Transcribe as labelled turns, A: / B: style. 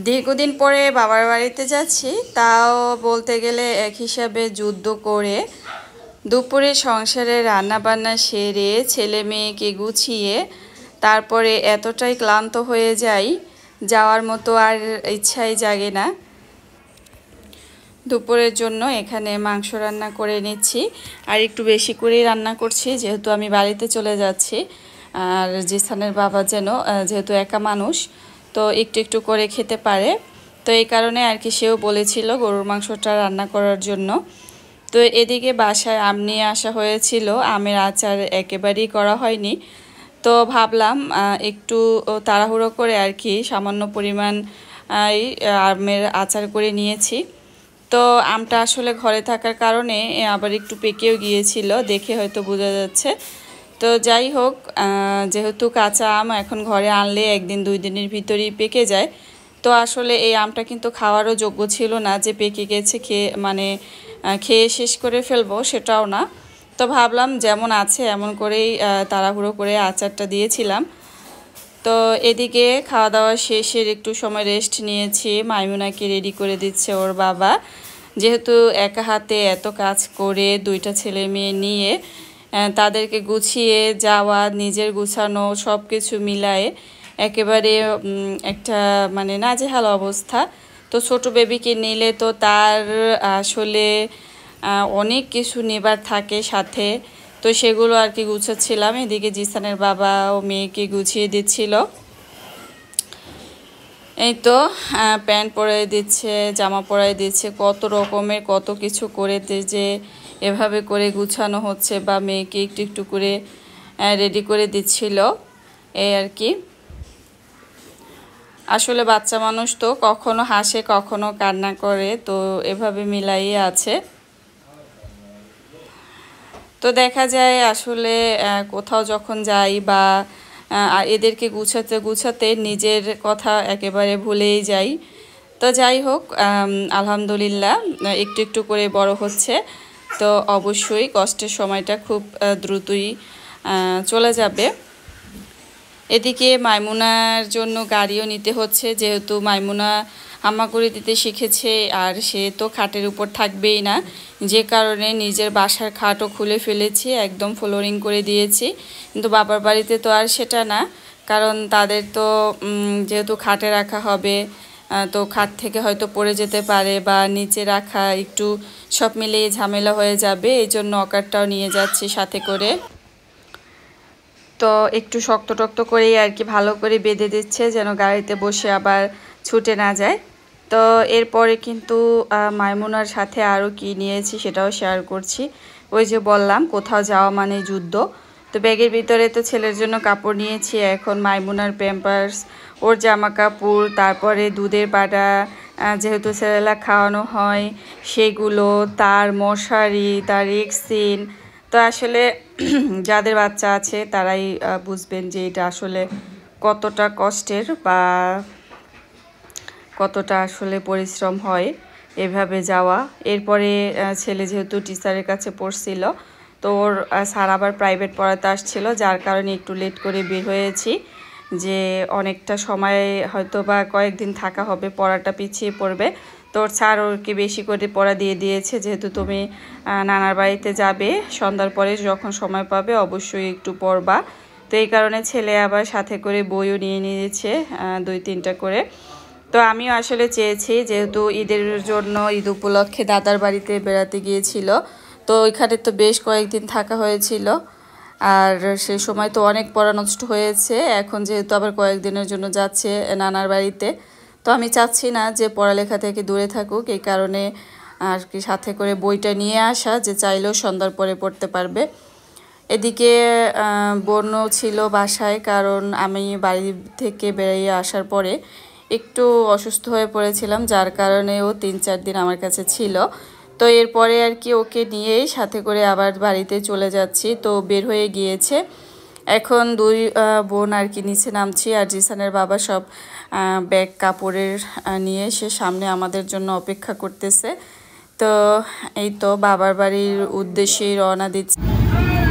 A: দীর্ঘদিন পরে বাবার বাড়িতে যাচ্ছি, তাও বলতে গেলে এক হিসাবে যুদ্ধ করে দুপুরে সংসারে রান্নাবান্না সেরে ছেলে মেয়েকে গুছিয়ে তারপরে এতটাই ক্লান্ত হয়ে যাই, যাওয়ার মতো আর ইচ্ছাই জাগে না। দুপুরের জন্য এখানে মাংস রান্না করে নিচ্ছি, আর একটু বেশি করেই রান্না করছি যেহেতু আমি বাড়িতে চলে যাচ্ছি। আর জিসানের বাবা যেহেতু একা মানুষ, তো একটু একটু করে খেতে পারে, তো এই কারণে আর কি সেও বলেছিল গরুর মাংসটা রান্না করার জন্য। তো এদিকে বাসায় আম নিয়ে আসা হয়েছিল, আমের আচার একেবারেই করা হয়নি, তো ভাবলাম একটু তাড়াহুড়ো করে আর কি সামান্য পরিমাণ আমের আচার করে নিয়েছি। তো আমটা আসলে ঘরে থাকার কারণে আবার একটু পেকেও গিয়েছিল, দেখে হয়তো বোঝা যাচ্ছে। তো যাই হোক, যেহেতু কাঁচা আম এখন ঘরে আনলে একদিন দুই দিনের ভিতরেই পেকে যায়, তো আসলে এই আমটা কিন্তু খাওয়ারও যোগ্য ছিল না যে পেকে গেছে খেয়ে শেষ করে ফেলবো, সেটাও না। তো ভাবলাম যেমন আছে এমন করেই তাড়াহুড়ো করে আচারটা দিয়েছিলাম। তো এদিকে খাওয়া দাওয়া শেষের একটু সময় রেস্ট নিয়েছি, মাইমুনাকে রেডি করে দিচ্ছে ওর বাবা, যেহেতু একা হাতে এত কাজ করে দুইটা ছেলে মেয়ে নিয়ে তাদেরকে গুছিয়ে যাওয়া, নিজের গুছানো সব কিছু মিলায়ে একেবারে একটা নাজেহাল অবস্থা। তো ছোট বেবিকে নিলে তো তার আসলে অনেক কিছু নেবার থাকে সাথে, তো সেগুলো আর কি গুছাচ্ছিলাম। এদিকে জিসানের বাবা ও মেয়েকে গুছিয়ে দিচ্ছিল। এই তো প্যান্ট পরাই দিচ্ছে, জামা পরাই দিচ্ছে, কত রকমের কত কিছু করে যে এভাবে করে গুছানো হচ্ছে, বা মেয়েকে একটু একটু করে রেডি করে দিচ্ছিল, এই আর কি। আসলে বাচ্চা মানুষ তো কখনো হাসে কখনো কান্না করে, তো এভাবে মিলাইয়ে আছে। তো দেখা যায় আসলে কোথাও যখন যাই বা এদেরকে গুছাতে গুছাতে নিজের কথা একেবারে ভুলেই যাই। তো যাই হোক, আলহামদুলিল্লাহ একটু একটু করে বড় হচ্ছে, তো অবশ্যই কষ্টের সময়টা খুব দ্রুতই চলে যাবে। এদিকে মাইমুনার জন্য গাড়িও নিতে হচ্ছে, যেহেতু মাইমুনা হামাগুড়ি দিতে শিখেছে, আর সে তো খাটের উপর থাকবেই না, যে কারণে নিজের বাসার খাটও খুলে ফেলেছি, একদম ফ্লোরিং করে দিয়েছি। কিন্তু বাবার বাড়িতে তো আর সেটা না, কারণ তাদের তো যেহেতু খাটে রাখা হবে, তো খাট থেকে হয়তো পড়ে যেতে পারে, বা নিচে রাখা একটু সব মিলিয়ে ঝামেলা হয়ে যাবে, এই জন্য অকারটাও নিয়ে যাচ্ছি সাথে করে। তো একটু শক্ত টক্ত করেই আর কি ভালো করে বেঁধে দিচ্ছে, যেন গাড়িতে বসে আবার ছুটে না যায়। তো এরপরে কিন্তু মাইমুনার সাথে আরও কি নিয়েছি সেটাও শেয়ার করছি। ওই যে বললাম কোথাও যাওয়া মানে যুদ্ধ। তো ব্যাগের ভিতরে তো ছেলের জন্য কাপড় নিয়েছি, এখন মাইমুনার প্যাম্পার্স, ওর জামা কাপড়, তারপরে দুধের পাটা, যেহেতু সেরেলাক খাওয়ানো হয় সেগুলো, তার মশারি, তার রেক্সিন। তো আসলে যাদের বাচ্চা আছে তারাই বুঝবেন যে এটা আসলে কতটা কষ্টের বা কতটা আসলে পরিশ্রম হয় এভাবে যাওয়া। এরপরে ছেলে যেহেতু টিচারের কাছে পড়ছিল, তো ওর স্যার আবার প্রাইভেট পড়াতে আসছিল, যার কারণে একটু লেট করে বের হয়েছি, যে অনেকটা সময় হয়তো বা কয়েকদিন থাকা হবে, পড়াটা পিছিয়ে পড়বে। তোর স্যার ওকে বেশি করে পড়া দিয়ে দিয়েছে, যেহেতু তুমি নানার বাড়িতে যাবে, সন্ধ্যার পরে যখন সময় পাবে অবশ্যই একটু পড়বা। তো এই কারণে ছেলে আবার সাথে করে বইও নিয়ে নিয়েছে 2-3টা করে। তো আমিও আসলে চেয়েছি, যেহেতু ঈদের জন্য ঈদ উপলক্ষে দাদার বাড়িতে বেড়াতে গিয়েছিল, তো ওইখানে তো বেশ কয়েকদিন থাকা হয়েছিল, আর সে সময় তো অনেক পড়া নষ্ট হয়েছে। এখন যেহেতু আবার কয়েকদিনের জন্য যাচ্ছে নানার বাড়িতে, তো আমি চাচ্ছি না যে পড়ালেখা থেকে দূরে থাকুক, এই কারণে আর কি সাথে করে বইটা নিয়ে আসা, যে চাইলেও সন্ধ্যার পরে পড়তে পারবে। এদিকে বোনও ছিল বাসায়, কারণ আমি বাড়ি থেকে বেরিয়ে আসার পরে একটু অসুস্থ হয়ে পড়েছিলাম, যার কারণে ও 3-4 দিন আমার কাছে ছিল। তো এরপরে আর কি ওকে নিয়েই সাথে করে আবার বাড়িতে চলে যাচ্ছি। তো বের হয়ে গিয়েছে, এখন দুই বোন আর কি নিচে নামছি, আর জিসানের বাবা সব ব্যাগ কাপড়ের নিয়ে সে সামনে আমাদের জন্য অপেক্ষা করতেছে। তো এই তো বাবার বাড়ির উদ্দেশ্যেই রওনা দিচ্ছি।